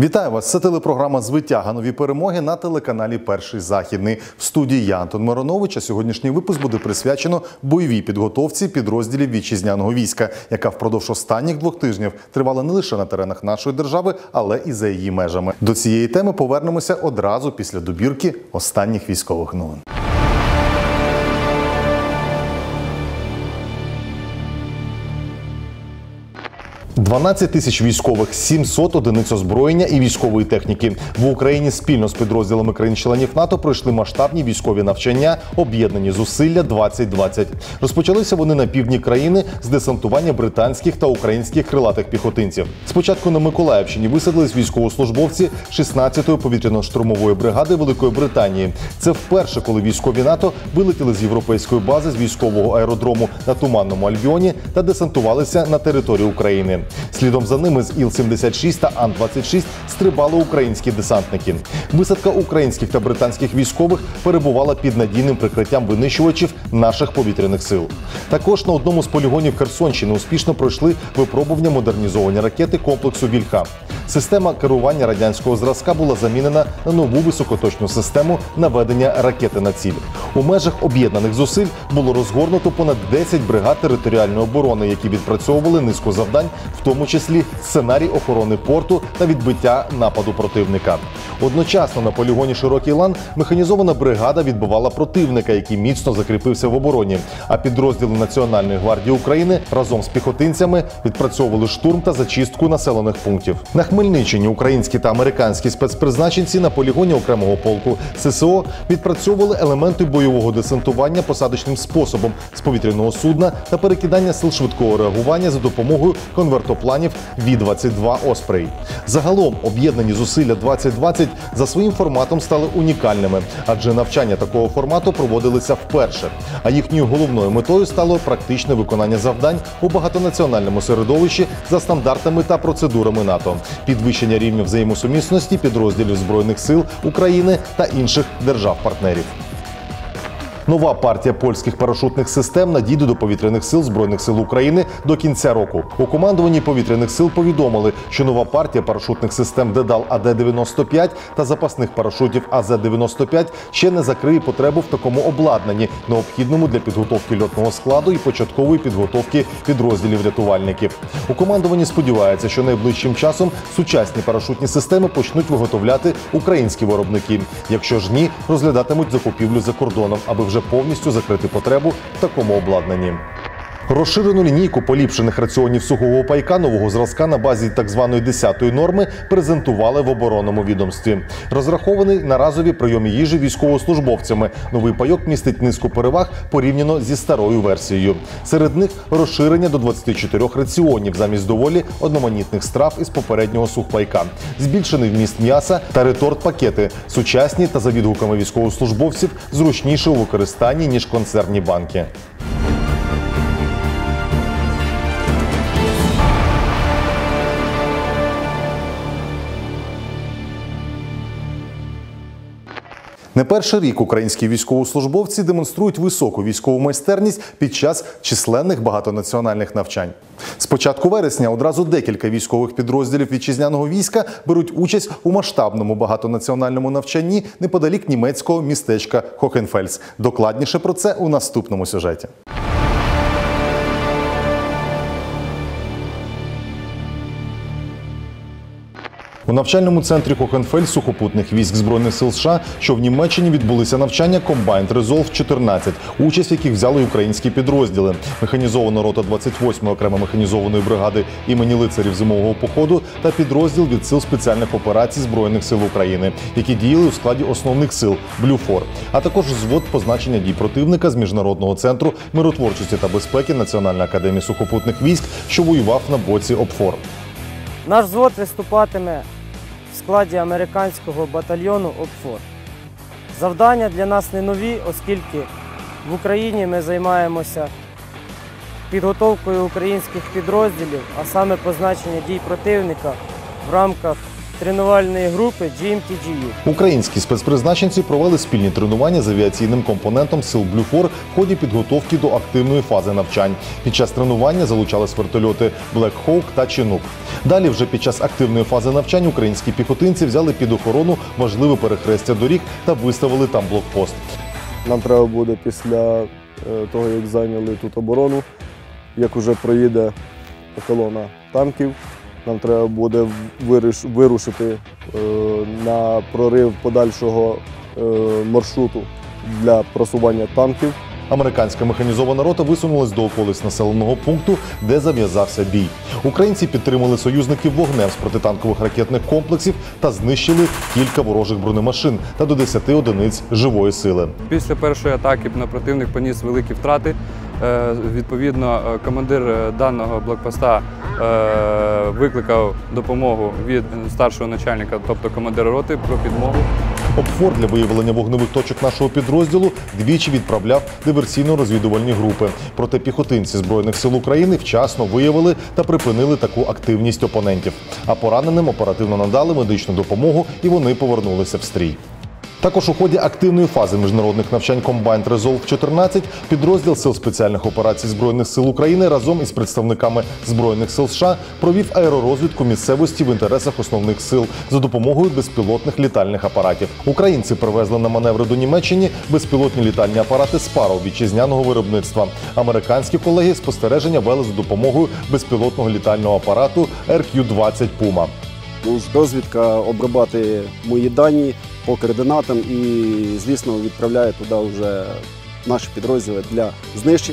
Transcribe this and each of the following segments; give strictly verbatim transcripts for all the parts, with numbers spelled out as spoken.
Вітаю вас! Це телепрограма «Звитяга. Нові перемоги» на телеканалі «Перший Західний». В студії я, Антон Миронович, а сьогоднішній випуск буде присвячено бойовій підготовці підрозділів вітчизняного війська, яка впродовж останніх двох тижнів тривала не лише на теренах нашої держави, але і за її межами. До цієї теми повернемося одразу після добірки останніх військових новин. дванадцять тисяч військових, сімсот одиниць озброєння і військової техніки. В Україні спільно з підрозділами країн-членів НАТО пройшли масштабні військові навчання «Об'єднані зусилля двадцять двадцять». Розпочалися вони на півдні країни з десантування британських та українських крилатих піхотинців. Спочатку на Миколаївщині висадились військовослужбовці шістнадцятої повітряно-штурмової бригади Великої Британії. Це вперше, коли військові НАТО вилетіли з європейської бази з військового аеродрому на Туманному Альбіоні та десантувалися на територію України. Слідом за ними з Іл сімдесят шість та Ан двадцять шість стрибали українські десантники. Висадка українських та британських військових перебувала під надійним прикриттям винищувачів наших повітряних сил. Також на одному з полігонів Херсонщини успішно пройшли випробування модернізовані ракети комплексу «Вільха». Система керування радянського зразка була замінена на нову високоточну систему наведення ракети на ціль. У межах об'єднаних зусиль було розгорнуто понад десять бригад територіальної оборони, які відпрацьовували низку завдань, в тому числі сценарій охорони порту та відбиття нападу противника. Одночасно на полігоні «Широкий лан» механізована бригада відбивала противника, який міцно закріпився в обороні, а підрозділи Національної гвардії України разом з піхотинцями відпрацьовували штурм та зачистку населених пунктів. На Хмельниччині українські та американські спецпризначенці на полігоні окремого полку Се Се О відпрацьовували елементи бойового десантування посадочним способом з повітряного судна та перекидання сил швидкого реагування за допомогою конвертопланів Ві двадцять два «Оспрей». Загалом об'єднані зусилля двадцять двадцять за своїм форматом стали унікальними, адже навчання такого формату проводилися вперше. А їхньою головною метою стало практичне виконання завдань у багатонаціональному середовищі за стандартами та процедурами НАТО, підвищення рівня взаємосумісності підрозділів Збройних сил України та інших держав-партнерів. Нова партія польських парашутних систем надійде до повітряних сил Збройних сил України до кінця року. У командуванні повітряних сил повідомили, що нова партія парашутних систем Дедал А Д дев'яносто п'ять та запасних парашутів А Зет дев'яносто п'ять ще не закриє потребу в такому обладнанні, необхідному для підготовки льотного складу і початкової підготовки підрозділів рятувальників. У командуванні сподіваються, що найближчим часом сучасні парашутні системи почнуть виготовляти українські виробники. Якщо ж ні, розглядатимуть закупівлю за кордоном, аби вже повністю закрити потребу в такому обладнанні. Розширену лінійку поліпшених раціонів сухого пайка нового зразка на базі так званої десятої норми презентували в оборонному відомстві. Розрахований на разові прийоми їжі військовослужбовцями, новий пайок містить низку переваг порівняно зі старою версією. Серед них розширення до двадцяти чотирьох раціонів замість доволі одноманітних страв із попереднього сухпайка, збільшений вміст м'яса та реторт-пакети, сучасні та за відгуками військовослужбовців зручніше у використанні, ніж консервні банки. Не перший рік українські військовослужбовці демонструють високу військову майстерність під час численних багатонаціональних навчань. З початку вересня одразу декілька військових підрозділів вітчизняного війська беруть участь у масштабному багатонаціональному навчанні неподалік німецького містечка Хохенфельс. Докладніше про це у наступному сюжеті. У навчальному центрі Хохенфельс сухопутних військ Збройних сил США, що в Німеччині, відбулися навчання Combined Resolve чотирнадцять, участь в яких взяли українські підрозділи. Механізована рота двадцять восьмої окремо механізованої бригади імені лицарів зимового походу та підрозділ від сил спеціальних операцій Збройних сил України, які діяли у складі основних сил Блюфор, а також взвод позначення дій противника з Міжнародного центру миротворчості та безпеки Національної академії сухопутних військ, що воював на боці ОПФОР. Наш взвод виступатиме в складі американського батальйону ОПФОР. Завдання для нас не нові, оскільки в Україні ми займаємося підготовкою українських підрозділів, а саме позначення дій противника в рамках тренувальної групи джі ем ті джі ю. Українські спецпризначенці провели спільні тренування з авіаційним компонентом сил Блюфор в ході підготовки до активної фази навчань. Під час тренування залучались вертольоти Black Hawk та Chinook. Далі вже під час активної фази навчань українські піхотинці взяли під охорону важливе перехрестя доріг та виставили там блокпост. Нам треба буде після того, як зайняли тут оборону, як вже проїде колона танків, нам треба буде вирушити на прорив подальшого маршруту для просування танків. Американська механізована рота висунулась до околиць населеного пункту, де зав'язався бій. Українці підтримали союзників вогнем з протитанкових ракетних комплексів та знищили кілька ворожих бронемашин та до десяти одиниць живої сили. Після першої атаки на противник поніс великі втрати. Відповідно, командир даного блокпоста викликав допомогу від старшого начальника, тобто командира роти, про підмогу. ОПФОР для виявлення вогневих точок нашого підрозділу двічі відправляв диверсійно-розвідувальні групи. Проте піхотинці Збройних сил України вчасно виявили та припинили таку активність опонентів. А пораненим оперативно надали медичну допомогу і вони повернулися в стрій. Також у ході активної фази міжнародних навчань Combined Resolve чотирнадцять підрозділ Сил спеціальних операцій Збройних сил України разом із представниками Збройних сил США провів аеророзвідку місцевості в інтересах основних сил за допомогою безпілотних літальних апаратів. Українці привезли на маневри до Німеччини безпілотні літальні апарати Sparrow вітчизняного виробництва. Американські колеги спостереження вели за допомогою безпілотного літального апарату ер кью двадцять Puma. Розвідка обробляє мої дані по координатам і, звісно, відправляє туди вже наші підрозділи для знищень.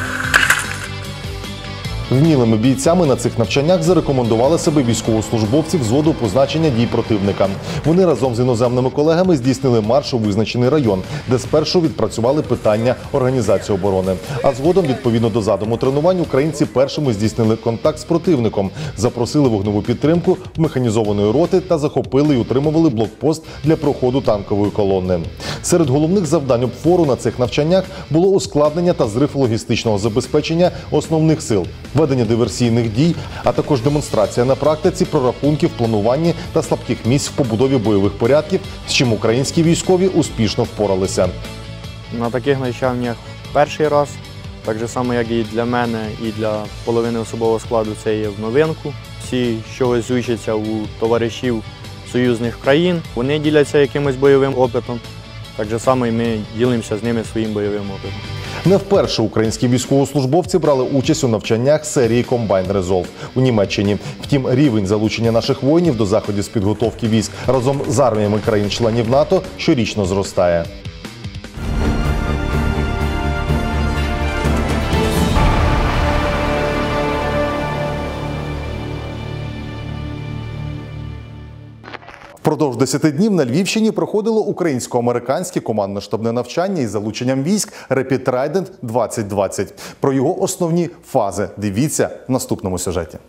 Вмілими бійцями на цих навчаннях зарекомендували себе військовослужбовці взводу позначення дій противника. Вони разом з іноземними колегами здійснили марш у визначений район, де спершу відпрацювали питання організації оборони. А згодом, відповідно до задуму тренувань, українці першими здійснили контакт з противником, запросили вогневу підтримку механізованої роти та захопили і утримували блокпост для проходу танкової колони. Серед головних завдань ОПФОРу на цих навчаннях було ускладнення та зрив логістичного забезпечення основних сил, ведення диверсійних дій, а також демонстрація на практиці прорахунків, плануванні та слабких місць в побудові бойових порядків, з чим українські військові успішно впоралися. На таких навчаннях перший раз, так само, як і для мене, і для половини особового складу, це є в новинку. Всі чогось учаться у товаришів союзних країн, вони діляться якимось бойовим опитом, так само і ми ділимося з ними своїм бойовим опитом. Не вперше українські військовослужбовці брали участь у навчаннях серії Combined Resolve у Німеччині. Втім, рівень залучення наших воїнів до заходів з підготовки військ разом з арміями країн-членів НАТО щорічно зростає. Впродовж десяти днів на Львівщині проходило українсько-американське командно-штабне навчання із залученням військ Rapid Trident двадцять двадцять. Про його основні фази дивіться в наступному сюжеті.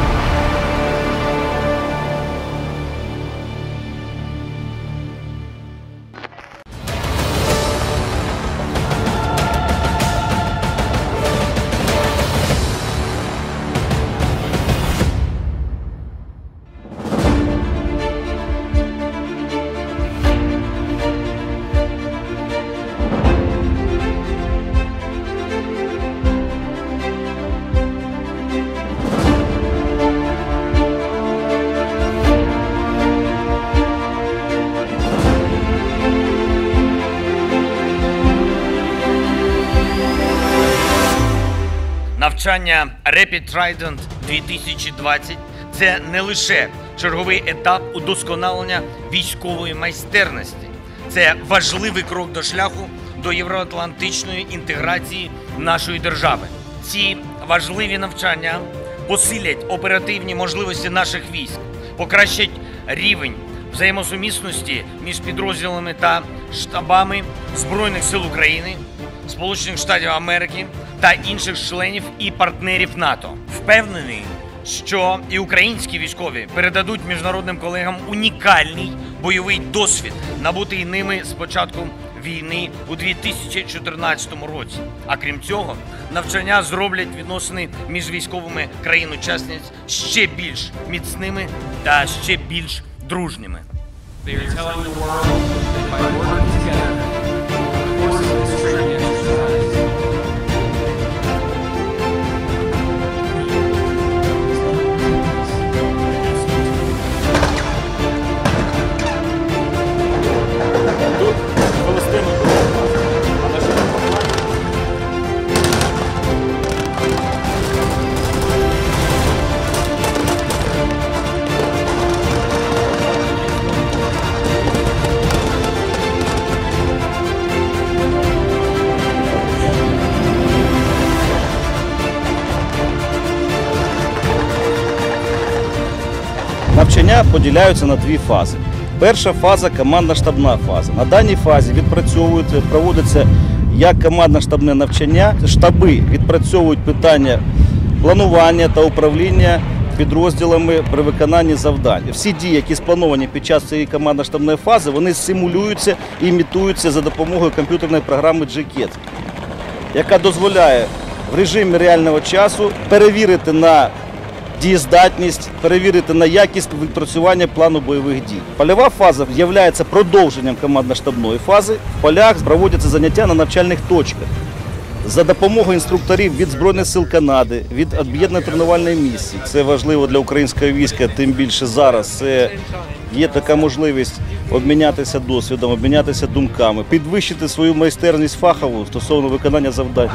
Навчання Rapid Trident дві тисячі двадцять – це не лише черговий етап удосконалення військової майстерності. Це важливий крок до шляху до євроатлантичної інтеграції нашої держави. Ці важливі навчання посилять оперативні можливості наших військ, покращать рівень взаємосумісності між підрозділами та штабами Збройних сил України, Сполучених Штатів Америки та інших членів і партнерів НАТО. Впевнений, що і українські військові передадуть міжнародним колегам унікальний бойовий досвід, набутий ними з початку війни у дві тисячі чотирнадцятому році. А крім цього, навчання зроблять відносини між військовими країн-учасниць ще більш міцними та ще більш дружніми. They are telling the world that by working together, the forces of this training exercise Навчання поділяються на дві фази. Перша фаза – командно-штабна фаза. На даній фазі відпрацьовують, проводиться як командно-штабне навчання. Штаби відпрацьовують питання планування та управління підрозділами при виконанні завдань. Всі дії, які сплановані під час цієї командно-штабної фази, вони симулюються і імітуються за допомогою комп'ютерної програми джі кет, яка дозволяє в режимі реального часу перевірити на дієздатність, перевірити на якість відпрацювання плану бойових дій. Польова фаза є продовженням командно-штабної фази. В полях проводяться заняття на навчальних точках. За допомогою інструкторів від Збройних сил Канади, від об'єднаної тренувальної місії. Це важливо для українського війська, тим більше зараз. Це є така можливість обмінятися досвідом, обмінятися думками, підвищити свою майстерність фахову стосовно виконання завдань.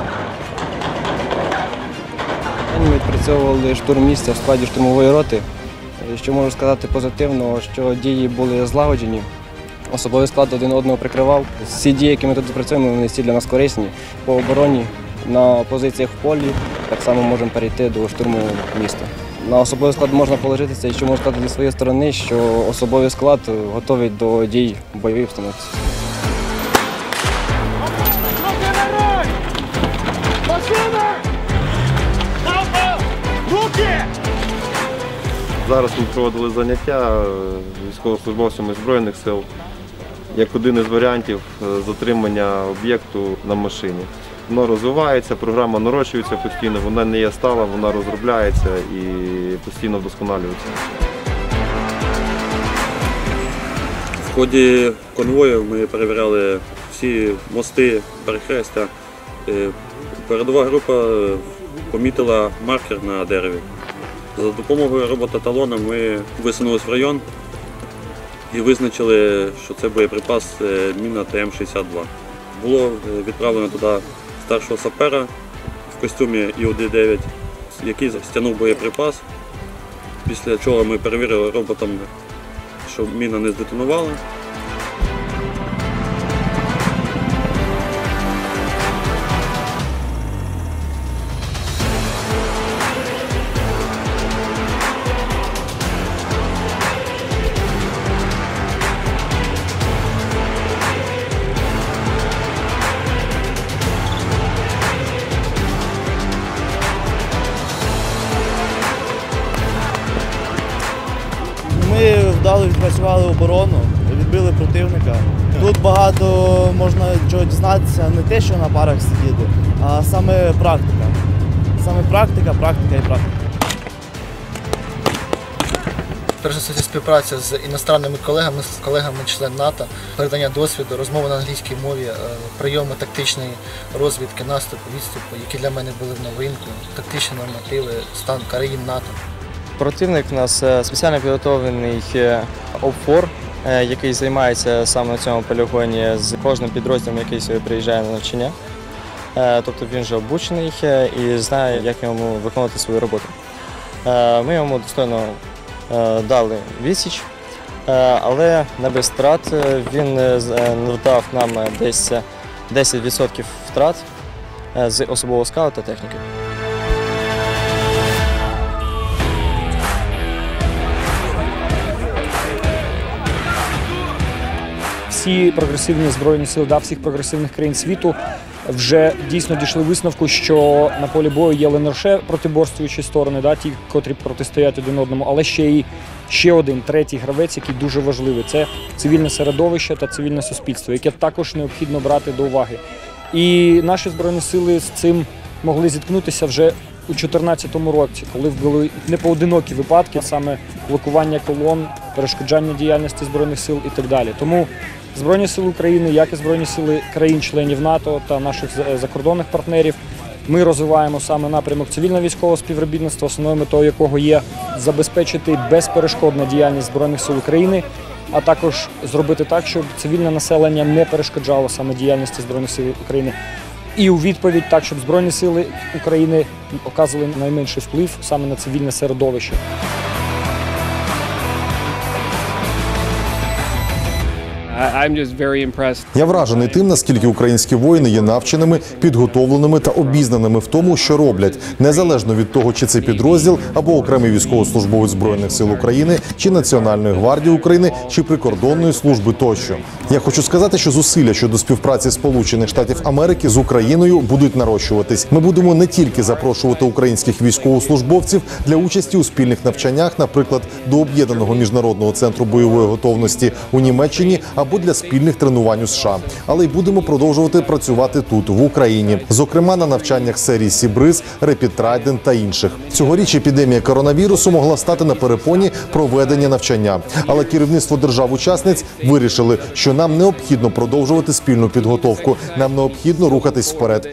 Ми відпрацьовували штурм місця в складі штурмової роти. Що можу сказати позитивно, що дії були злагоджені, особовий склад один одного прикривав. Всі дії, які ми тут відпрацьовуємо, вони всі для нас корисні. По обороні, на позиціях в полі, так само можемо перейти до штурму міста. На особовий склад можна положитися, і що можу сказати зі своєї сторони, що особовий склад готовий до дій в бойовій обстановці. Зараз ми проводили заняття військовослужбовцями Збройних сил як один із варіантів затримання об'єкту на машині. Воно розвивається, програма нарощується постійно, вона не є стала, вона розробляється і постійно вдосконалюється. В ході конвою ми перевіряли всі мости, перехрестя. Передова група помітила маркер на дереві. За допомогою робота-талона ми висунулися в район і визначили, що це боєприпас міна Т М шістдесят два. Було відправлено туди старшого сапера в костюмі І О Д дев'ять, який стягнув боєприпас, після чого ми перевірили роботом, що міна не здетонувала. Ми вдало відпрацювали оборону, відбили противника. Тут багато можна чого дізнатися, не те, що на парах сидіти, а саме практика. Саме практика, практика і практика. Перш за все, співпраця з іностранними колегами, з колегами-членами НАТО, передання досвіду, розмови на англійській мові, прийоми тактичної розвідки, наступу, відступу, які для мене були в новинку, тактичні нормативи, стан країн НАТО. Противник у нас спеціально підготовлений ОПФОР, який займається саме на цьому полігоні з кожним підрозділом, який сюди приїжджає на навчання. Тобто він вже обучений і знає, як йому виконувати свою роботу. Ми йому достойно дали відсіч, але не без втрат. Він надав нам десь десять відсотків втрат з особового складу та техніки. Всі прогресивні Збройні сили да, всіх прогресивних країн світу вже дійсно дійшли висновку, що на полі бою є не лише протиборствуючі сторони, да, ті, котрі протистоять один одному, але ще й ще один, третій гравець, який дуже важливий. Це цивільне середовище та цивільне суспільство, яке також необхідно брати до уваги. І наші Збройні сили з цим могли зіткнутися вже у дві тисячі чотирнадцятому році, коли були непоодинокі випадки, саме блокування колон перешкоджання діяльності Збройних сил і так далі. Тому Збройні сили України, як і Збройні сили країн-членів НАТО та наших закордонних партнерів, ми розвиваємо саме напрямок цивільно-військового співробітництва, основною метою якого є забезпечити безперешкодну діяльність Збройних сил України, а також зробити так, щоб цивільне населення не перешкоджало саме діяльності Збройних сил України. І у відповідь так, щоб Збройні сили України оказували найменший вплив саме на цивільне середовище. Я вражений тим, наскільки українські воїни є навченими, підготовленими та обізнаними в тому, що роблять, незалежно від того, чи це підрозділ або окремий військовослужбовець Збройних сил України, чи Національної гвардії України, чи прикордонної служби тощо. Я хочу сказати, що зусилля щодо співпраці Сполучених Штатів Америки з Україною будуть нарощуватись. Ми будемо не тільки запрошувати українських військовослужбовців для участі у спільних навчаннях, наприклад, до Об'єднаного міжнародного центру бойової готовності у Німеччині або для спільних тренувань у США, але й будемо продовжувати працювати тут, в Україні, зокрема на навчаннях серії Сібриз, Rapid Trident та інших. Цьогоріч епідемія коронавірусу могла стати на перепоні проведення навчання, але керівництво держав-учасниць вирішили, що нам необхідно продовжувати спільну підготовку, нам необхідно рухатись вперед.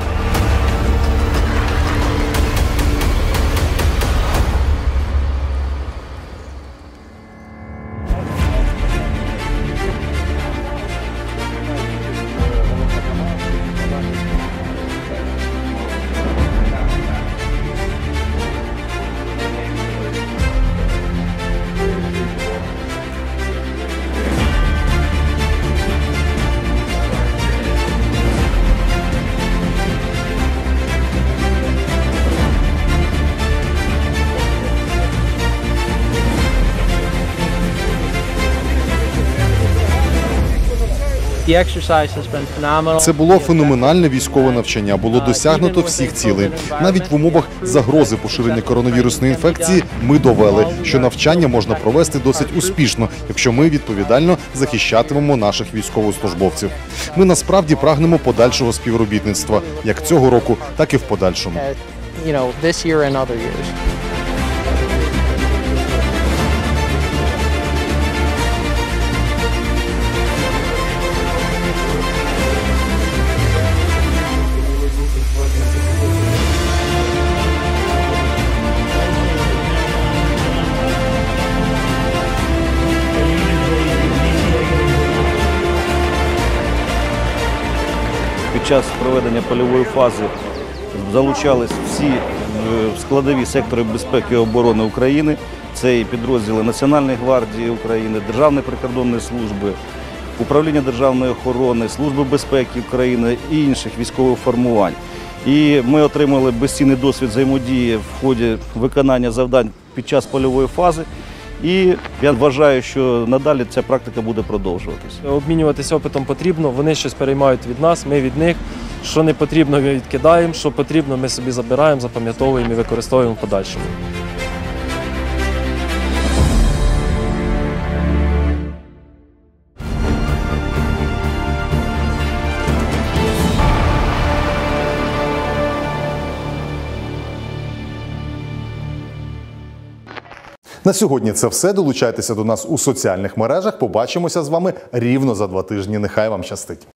Це було феноменальне військове навчання, було досягнуто всіх цілей. Навіть в умовах загрози поширення коронавірусної інфекції ми довели, що навчання можна провести досить успішно, якщо ми відповідально захищатимемо наших військовослужбовців. Ми насправді прагнемо подальшого співробітництва, як цього року, так і в подальшому. Під час проведення польової фази залучались всі складові сектори безпеки і оборони України. Це і підрозділи Національної гвардії України, Державної прикордонної служби, Управління державної охорони, Служби безпеки України і інших військових формувань. І ми отримали безцінний досвід взаємодії в ході виконання завдань під час польової фази. І я вважаю, що надалі ця практика буде продовжуватися. Обмінюватися опитом потрібно, вони щось переймають від нас, ми від них. Що не потрібно, ми відкидаємо, що потрібно, ми собі забираємо, запам'ятовуємо і використовуємо в подальшому. На сьогодні це все. Долучайтеся до нас у соціальних мережах. Побачимося з вами рівно за два тижні. Нехай вам щастить.